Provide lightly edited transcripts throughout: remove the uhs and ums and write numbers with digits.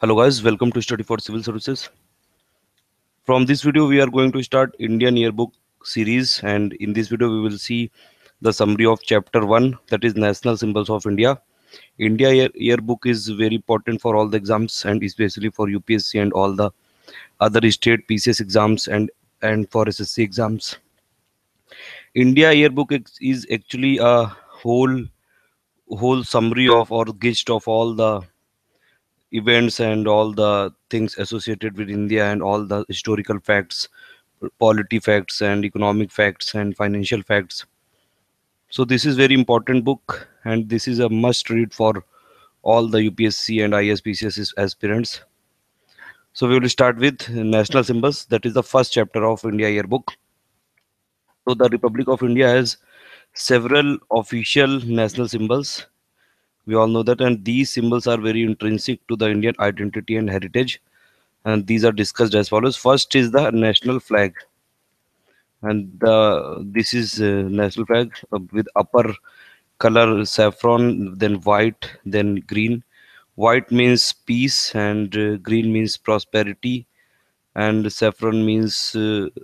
Hello guys, welcome to Study for Civil Services. From this video we are going to start Indian Yearbook series, and in this video we will see the summary of chapter 1, that is National Symbols of India. Yearbook is very important for all the exams and especially for UPSC and all the other state PCS exams and for SSC exams. India Yearbook is actually a whole summary of or gist of all the events and all the things associated with India and all the historical facts, polity facts and economic facts and financial facts. So this is very important book and this is a must read for all the UPSC and ISPCS aspirants. So we will start with national symbols. That is the first chapter of India Yearbook. So the Republic of India has several official national symbols. We all know that, and these symbols are very intrinsic to the Indian identity and heritage. And these are discussed as follows. First is the national flag, and this is national flag with upper color saffron, then white, then green. White means peace, and green means prosperity, and saffron means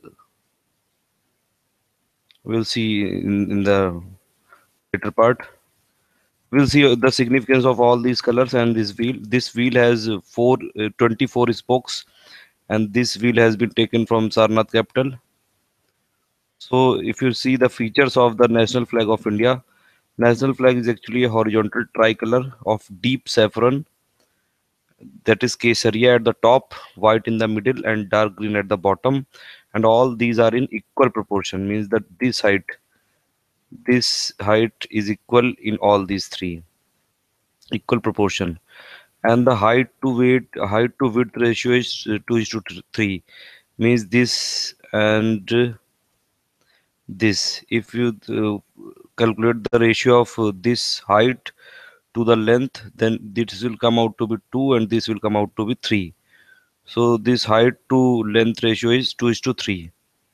we'll see in the later part. We'll see the significance of all these colors and this wheel. This wheel has 24 spokes, and this wheel has been taken from Sarnath capital. So if you see the features of the national flag of India, national flag is actually a horizontal tricolor of deep saffron, that is Kesariya at the top, white in the middle and dark green at the bottom, and all these are in equal proportion, means that this height is equal in all these three, equal proportion. And the height to width ratio is 2 is to 3, means this and this. If you calculate the ratio of this height to the length, then this will come out to be 2 and this will come out to be 3. So this height to length ratio is 2 is to 3.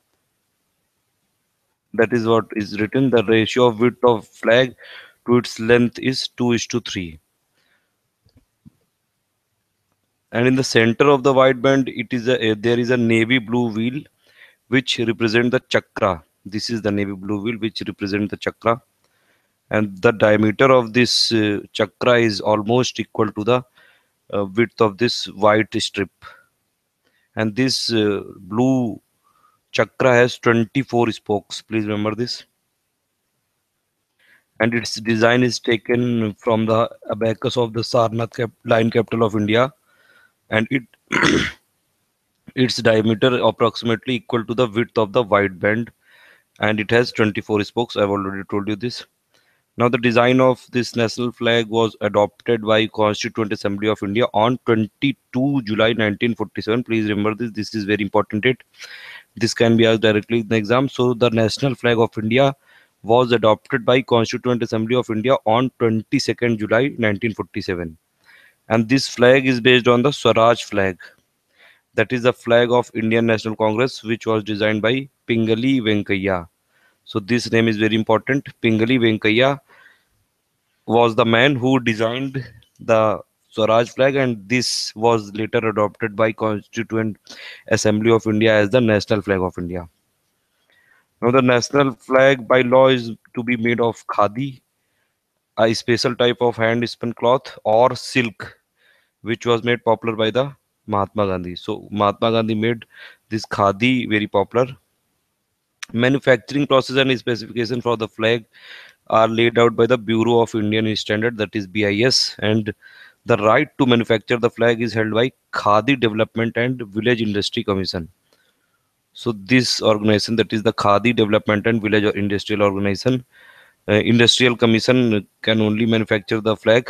That is what is written. The ratio of width of flag to its length is 2 is to 3. And in the center of the white band, there is a navy blue wheel which represent the chakra. This is the navy blue wheel which represent the chakra, and the diameter of this chakra is almost equal to the width of this white strip. And this blue chakra has 24 spokes, please remember this. And its design is taken from the abacus of the Sarnath line capital of India, and its diameter approximately equal to the width of the white band, and it has 24 spokes. I've already told you this. Now, the design of this national flag was adopted by Constituent Assembly of India on 22 July 1947. Please remember this. This is very important date. This can be asked directly in the exam. So, the national flag of India was adopted by Constituent Assembly of India on 22nd July 1947. And this flag is based on the Swaraj flag. That is the flag of Indian National Congress, which was designed by Pingali Venkaiah. So this name is very important. Pingali Venkaiah was the man who designed the Swaraj flag, and this was later adopted by Constituent Assembly of India as the national flag of India. Now the national flag by law is to be made of khadi, a special type of hand spun cloth, or silk, which was made popular by the Mahatma Gandhi. So Mahatma Gandhi made this khadi very popular. Manufacturing process and specification for the flag are laid out by the Bureau of Indian Standard, that is BIS, and the right to manufacture the flag is held by Khadi Development and Village Industry Commission. So this organization, that is the Khadi Development and Village or Industrial Organization, Industrial Commission, can only manufacture the flag.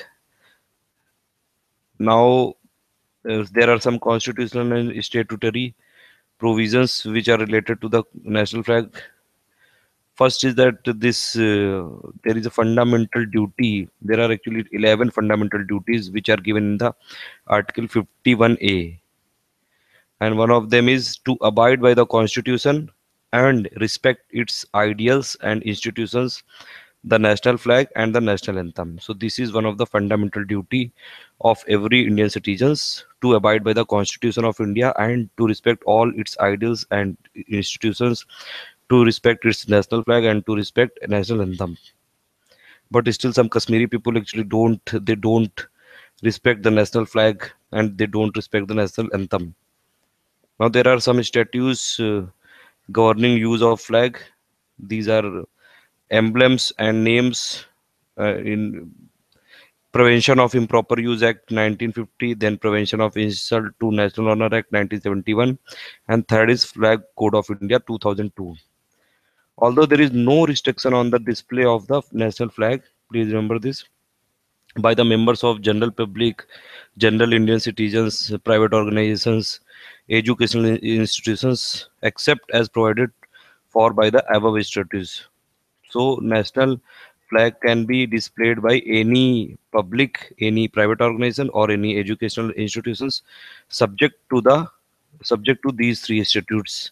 Now there are some constitutional and statutory provisions which are related to the national flag. First is that there is a fundamental duty. There are actually 11 fundamental duties which are given in the Article 51A, and one of them is to abide by the Constitution and respect its ideals and institutions. the national flag and the national anthem. So this is one of the fundamental duty of every Indian citizens to abide by the Constitution of India and to respect all its ideals and institutions, to respect its national flag and to respect national anthem. But still some Kashmiri people actually don't respect the national flag and they don't respect the national anthem. Now there are some statutes governing use of flag. These are emblems and names in Prevention of Improper Use Act 1950, then Prevention of Insult to National Honor Act 1971, and third is Flag Code of India 2002. Although there is no restriction on the display of the national flag, please remember this, by the members of general public, general Indian citizens, private organizations, educational institutions, except as provided for by the above statutes. So national flag can be displayed by any public, any private organization, or any educational institutions, subject to the subject to these three statutes.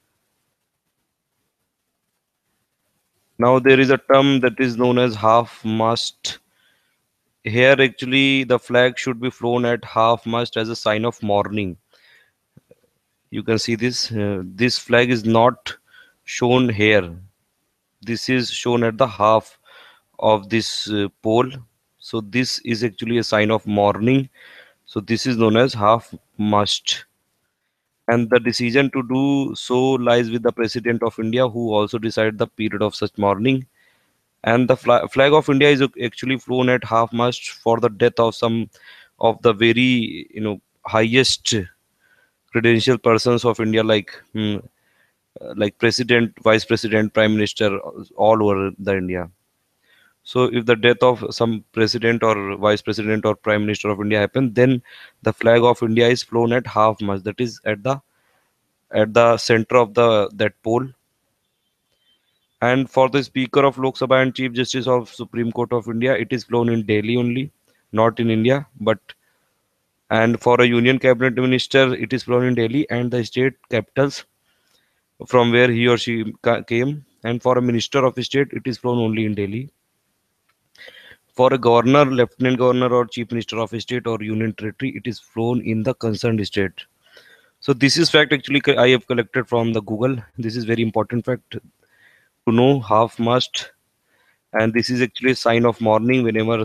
Now there is a term that is known as half mast. Here actually the flag should be flown at half mast as a sign of mourning. You can see this. This flag is not shown here. This is shown at the half of this pole. So this is actually a sign of mourning. So this is known as half mast. And the decision to do so lies with the President of India, who also decide the period of such mourning. And the flag of India is actually flown at half mast for the death of some of the very highest credential persons of India, like president, vice president, prime minister, all over the India. So if the death of some president or vice president or prime minister of India happen, then the flag of India is flown at half mast. That is at the center of the that pole. And for the Speaker of Lok Sabha and Chief Justice of Supreme Court of India, it is flown in Delhi only, not in India. And for a Union Cabinet Minister, it is flown in Delhi and the state capitals from where he or she came. And for a Minister of State, it is flown only in Delhi. For a governor, lieutenant governor, or chief minister of a state or union territory, it is flown in the concerned state. So this is fact actually I have collected from the Google. This is very important fact to know half mast, and this is actually a sign of mourning whenever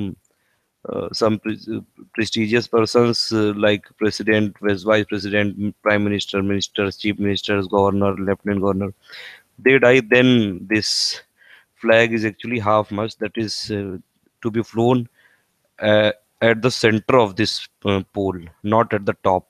some prestigious persons like president, vice president, prime minister, ministers, chief ministers, governor, lieutenant governor, they die. Then this flag is actually half mast. That is to be flown uh, at the center of this pole, not at the top.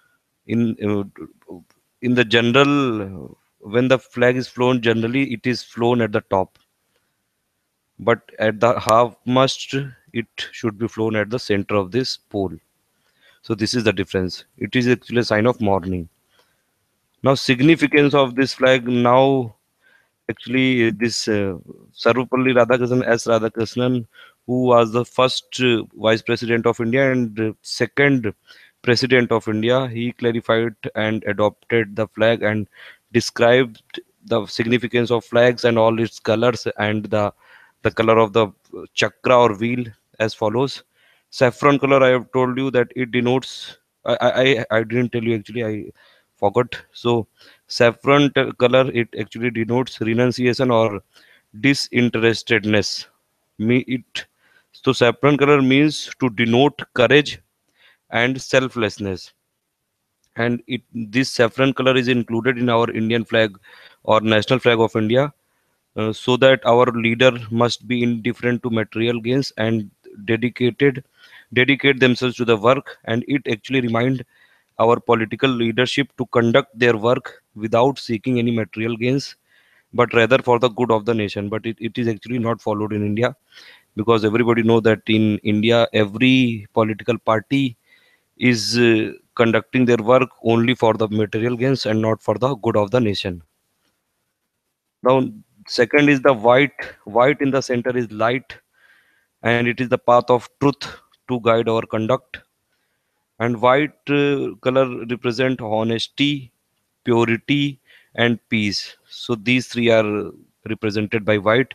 In the general, when the flag is flown, generally it is flown at the top, but at the half mast, it should be flown at the center of this pole. So this is the difference. It is actually a sign of mourning. Now, significance of this flag now. Actually, this Sarvapalli Radhakrishnan S. Radhakrishnan, who was the first Vice President of India and second President of India, he clarified and adopted the flag and described the significance of flags and all its colors and the color of the chakra or wheel as follows. Saffron color, I have told you that it denotes. I didn't tell you actually. I forgot. So saffron color, it actually denotes renunciation or disinterestedness. It so saffron color means to denote courage and selflessness. And this saffron color is included in our Indian flag or national flag of India, so that our leader must be indifferent to material gains and dedicate themselves to the work. And it actually remind our political leadership to conduct their work without seeking any material gains, but rather for the good of the nation. But it is actually not followed in India, because everybody know that in India every political party is conducting their work only for the material gains and not for the good of the nation. Now, second is the white. White in the center is light, and it is the path of truth to guide our conduct. And white color represent honesty, purity, and peace. So these three are represented by white.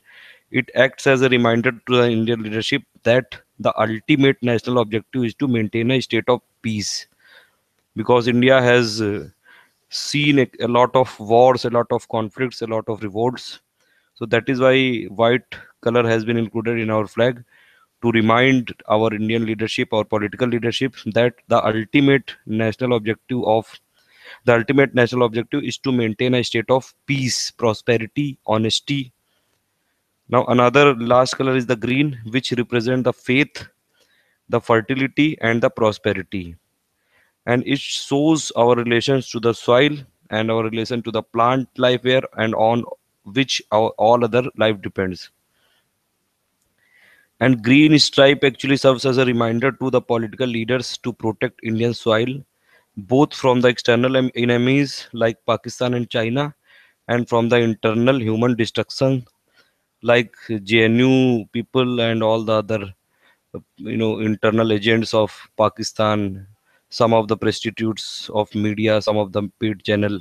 It acts as a reminder to the Indian leadership that the ultimate national objective is to maintain a state of peace, because India has seen a lot of wars, a lot of conflicts, a lot of revolts. So that is why white color has been included in our flag, to remind our Indian leadership, our political leadership, that the ultimate national objective is to maintain a state of peace, prosperity, honesty. Now another last color is the green, which represent the faith, the fertility, and the prosperity. And it shows our relations to the soil and our relation to the plant life here, and on which our all other life depends. And green stripe actually serves as a reminder to the political leaders to protect Indian soil, both from the external enemies like Pakistan and China, and from the internal human destruction like JNU people and all the other, internal agents of Pakistan, some of the prostitutes of media, some of the paid channel.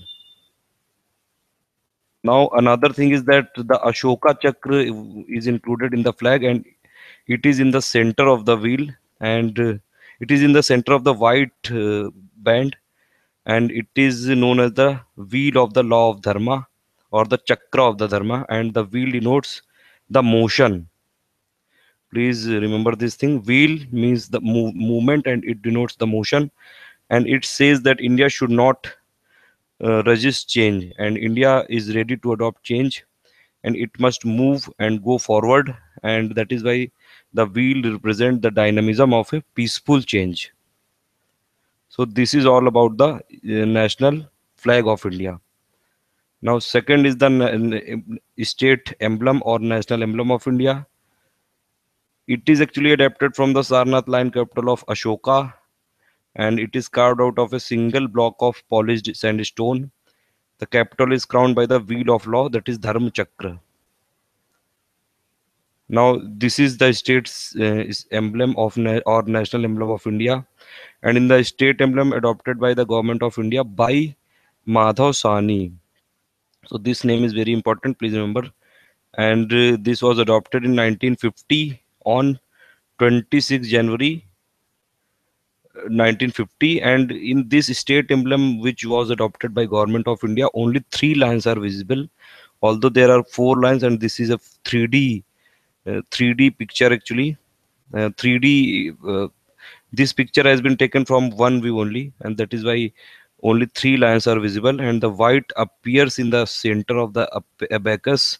Now another thing is that the Ashoka Chakra is included in the flag, and it is in the center of the wheel, and it is in the center of the white band, and it is known as the wheel of the law of dharma, or the chakra of the dharma, and the wheel denotes the motion. Please remember this thing. Wheel means the movement, and it denotes the motion, and it says that India should not resist change, and India is ready to adopt change, and it must move and go forward, and that is why the wheel represent the dynamism of a peaceful change. So this is all about the national flag of India. Now second is the state emblem or national emblem of India. It is actually adapted from the Sarnath line capital of Ashoka, and it is carved out of a single block of polished sandstone. The capital is crowned by the wheel of law, that is Dharma Chakra. Now this is the state's emblem of or national emblem of India, and in the state emblem adopted by the government of India by Madhav Sahni. So this name is very important, please remember. And this was adopted in 1950 on 26 January 1950, and in this state emblem which was adopted by government of India, only three lines are visible, although there are four lines, and this is a 3D picture actually. 3D this picture has been taken from one view only, and that is why only three lines are visible, and the white appears in the center of the abacus.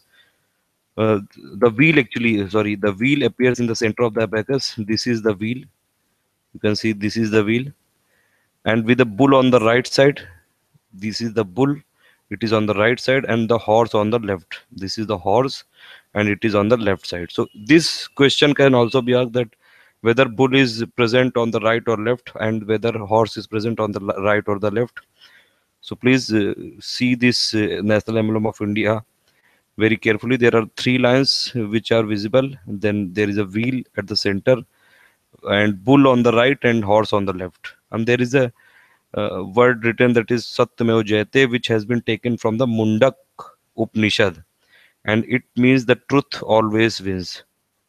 The wheel actually, sorry, the wheel appears in the center of the abacus. This is the wheel. You can see this is the wheel, and with the bull on the right side. This is the bull, it is on the right side, and the horse on the left. This is the horse, and it is on the left side. So this question can also be asked, that whether bull is present on the right or left, and whether horse is present on the right or the left. So please see this national emblem of India very carefully. There are three lines which are visible, then there is a wheel at the center, and bull on the right and horse on the left, and there is a word written, that is Satyameva Jayate, which has been taken from the Mundak Upanishad, and it means the truth always wins.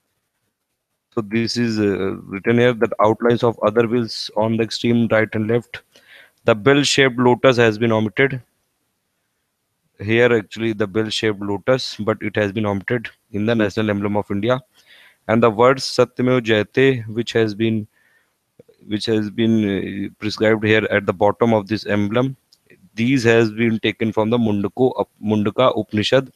So this is written here, that outlines of other wheels on the extreme right and left. The bell-shaped lotus has been omitted. Here actually the bell-shaped lotus, but it has been omitted in the national emblem of India. And the words Satyameva Jayate, which has been prescribed here at the bottom of this emblem, these has been taken from the Mundaka Upanishad.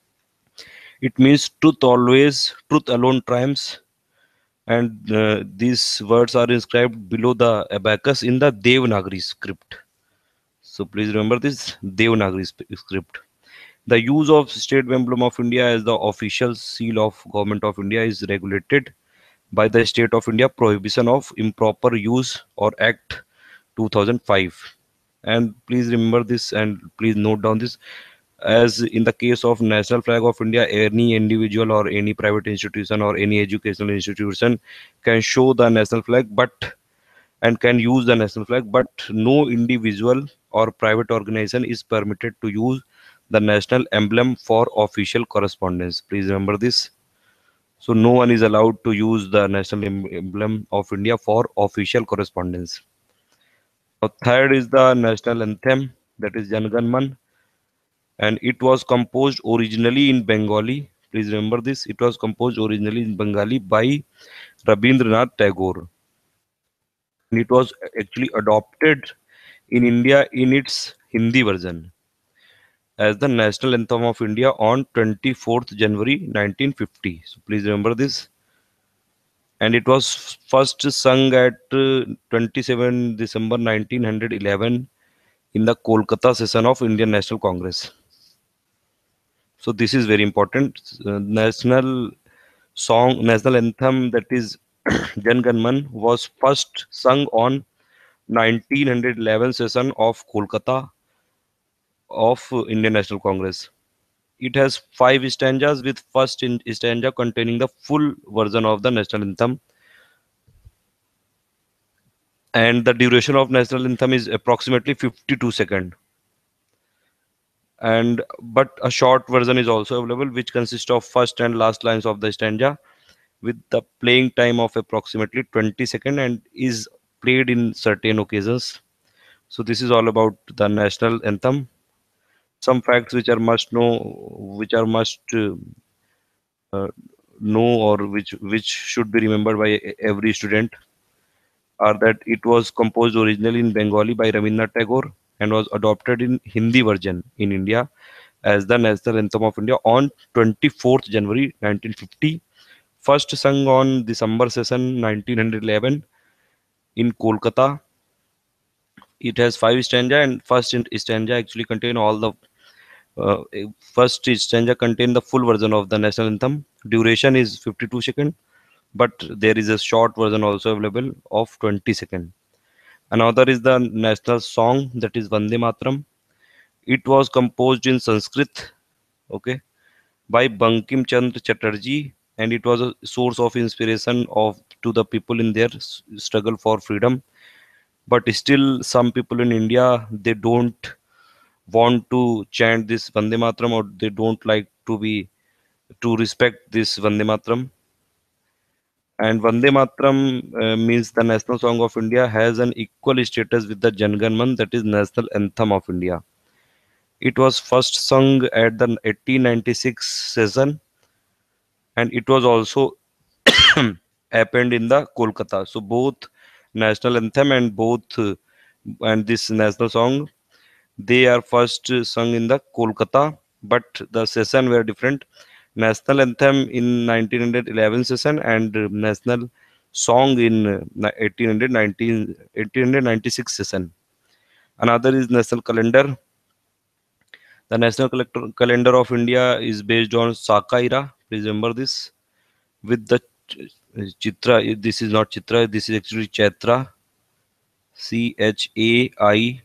It means truth always, truth alone triumphs, and these words are inscribed below the abacus in the Devanagari script. So please remember this Devanagari script. The use of state emblem of India as the official seal of government of India is regulated by the State of India Prohibition of Improper Use or Act 2005. And please remember this, and please note down this. As in the case of national flag of India, any individual or any private institution or any educational institution can show the national flag, but and can use the national flag, but no individual or private organization is permitted to use the national emblem for official correspondence. Please remember this. So no one is allowed to use the national emblem of India for official correspondence. Now, third is the national anthem, that is Jan Gan Man, and it was composed originally in Bengali. Please remember this. It was composed originally in Bengali by Rabindranath Tagore. And it was actually adopted in India in its Hindi version as the national anthem of India on 24th January 1950. So please remember this. And it was first sung at 27 December 1911 in the Kolkata session of Indian National Congress. So this is very important. National anthem, that is Jan Gan Man, was first sung on 1911 session of Kolkata of Indian National Congress. It has five stanzas, with first stanza containing the full version of the national anthem, and the duration of national anthem is approximately 52 seconds. And but a short version is also available, which consists of first and last lines of the stanza, with the playing time of approximately 20 seconds, and is played in certain occasions. So this is all about the national anthem. Some facts which are must uh, know, or which should be remembered by every student, are that it was composed originally in Bengali by Rabindranath Tagore and was adopted in Hindi version in India as the national anthem of India on 24th January 1950. First sung on December session 1911 in Kolkata. It has five stanza, and first stanza actually contain all the uh, first stanza contain the full version of the national anthem. Duration is 52 seconds, but there is a short version also available of 20 seconds. Another is the national song, that is Vande Mataram. It was composed in Sanskrit, okay, by Bankim Chandra Chatterjee, and it was a source of inspiration of to the people in their struggle for freedom. But still, some people in India, they don't want to chant this Vande Mataram, or they don't like to respect this Vande Mataram. And Vande Mataram means the national song of India has an equal status with the Jan Gan Man, that is national anthem of India. It was first sung at the 1896 session, and it was also happened in the Kolkata. So both national anthem and and this national song, they are first sung in the Kolkata, but the session were different. National anthem in 1911 session, and national song in 1896 session. Another is national calendar. The national calendar of India is based on Sakaira. Please remember this. With the Chitra, this is not Chitra, this is actually Chaitra. Chaitra.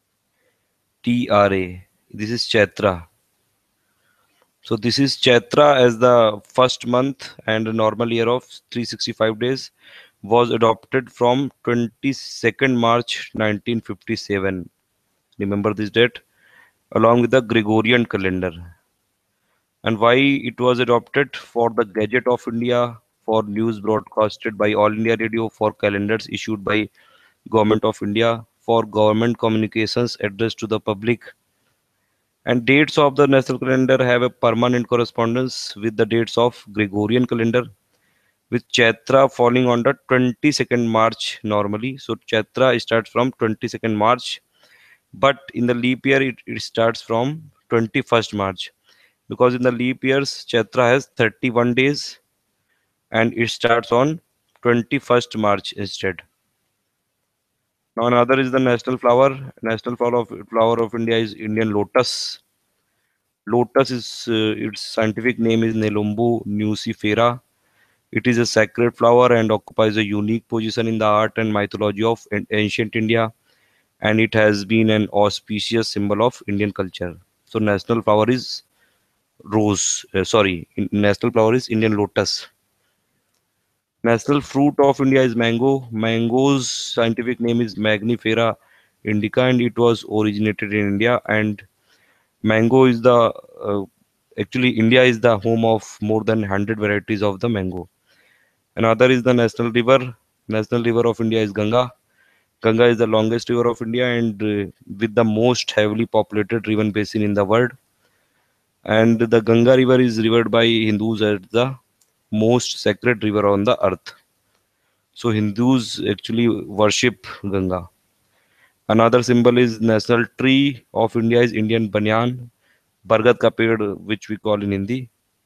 This is Chaitra. So this is Chaitra as the first month, and a normal year of 365 days was adopted from 22nd March 1957. Remember this date, along with the Gregorian calendar. And why it was adopted: for the Gazette of India, for news broadcasted by All India Radio, for calendars issued by Government of India, for government communications addressed to the public. And dates of the national calendar have a permanent correspondence with the dates of Gregorian calendar, with Chaitra falling on the 22nd March normally. So Chaitra starts from 22nd March, but in the leap year it starts from 21st March, because in the leap years Chaitra has 31 days and it starts on 21st March instead. Now another is the national flower. Flower of India is Indian lotus. Lotus is its scientific name is Nelumbu nucifera. It is a sacred flower and occupies a unique position in the art and mythology of ancient India, and it has been an auspicious symbol of Indian culture. So national flower is national flower is Indian lotus. National fruit of India is mango. Mango's scientific name is Magnifera indica, and it was originated in India. And mango is the Actually, India is the home of more than 100 varieties of the mango. Another is the national river. National river of India is Ganga. Ganga is the longest river of India and with the most heavily populated river basin in the world. And the Ganga river is revered by Hindus as the most sacred river on the earth. So Hindus actually worship Ganga. Another symbol is national tree of India is Indian banyan, bargat ka ped, which we call in Hindi.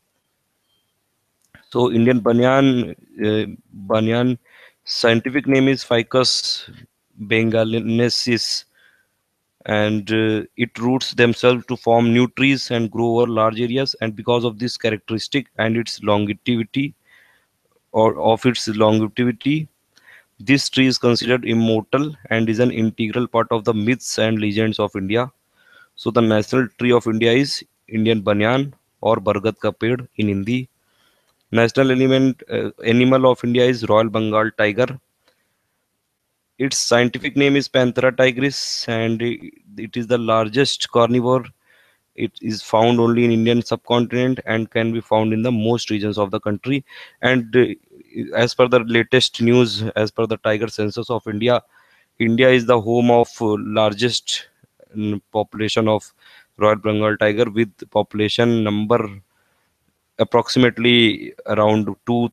So Indian banyan scientific name is Ficus bengalensis, and it roots themselves to form new trees and grow over large areas. And because of this characteristic and its longevity or of its longevity, this tree is considered immortal and is an integral part of the myths and legends of India. So the national tree of India is Indian banyan or bargat ka ped in Hindi. National animal of India is Royal Bengal tiger. Its scientific name is Panthera tigris, and it is the largest carnivore. It is found only in Indian subcontinent and can be found in the most regions of the country. And as per the latest news, as per the tiger census of India, India is the home of largest population of Royal Bengal tiger with population number approximately around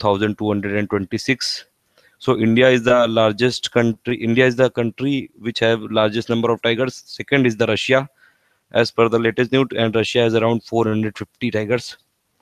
2226. So India is the largest country. India is the country which have largest number of tigers. Second is the Russia, as per the latest news, and Russia has around 450 tigers.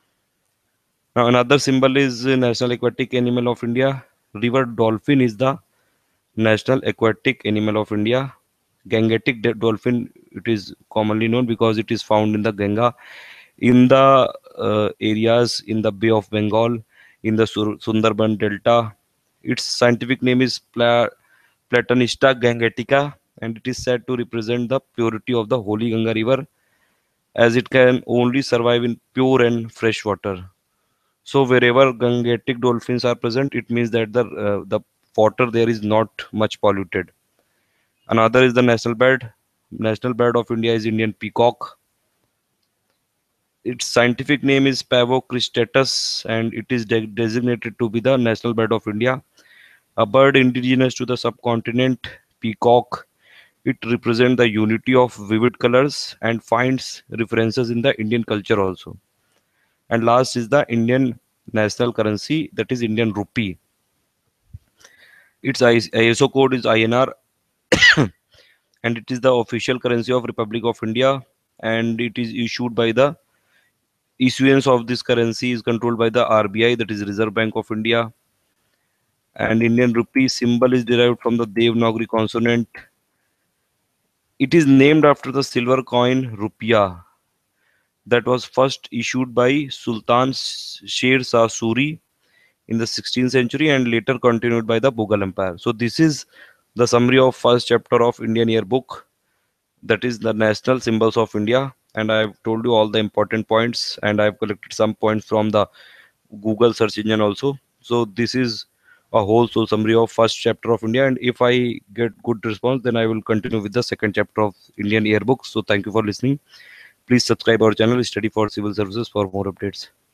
Now another symbol is national aquatic animal of India. River dolphin is the national aquatic animal of India. Gangetic dolphin, it is commonly known because it is found in the Ganga, in the areas in the Bay of Bengal, in the Sundarban Delta. Its scientific name is Platanista gangetica, and it is said to represent the purity of the holy Ganga river, as it can only survive in pure and fresh water. So wherever Gangetic dolphins are present, it means that the water there is not much polluted. Another is the national bird. National bird of India is Indian peacock. Its scientific name is Pavo cristatus, and it is designated to be the national bird of India. A bird indigenous to the subcontinent, peacock. It represents the unity of vivid colors and finds references in the Indian culture also. And last is the Indian national currency, that is Indian rupee. Its ISO code is INR, and it is the official currency of Republic of India, and it is issued by the issuance of this currency is controlled by the RBI, that is Reserve Bank of India. And Indian rupee symbol is derived from the Devanagari consonant. It is named after the silver coin rupiah that was first issued by Sultan Sher Shah Suri in the 16th century and later continued by the Mughal Empire. So this is the summary of first chapter of Indian Yearbook, that is the national symbols of India. And I've told you all the important points, and I've collected some points from the Google search engine also. So this is a whole soul summary of first chapter of India. And if I get good response, then I will continue with the second chapter of Indian Yearbook. So thank you for listening. Please subscribe our channel, Study for Civil Services, for more updates.